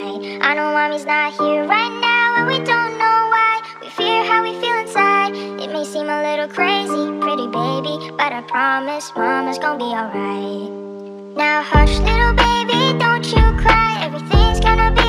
I know mommy's not here right now, and we don't know why. We fear how we feel inside. It may seem a little crazy, pretty baby, but I promise mama's gonna be alright. Now hush little baby, don't you cry. Everything's gonna be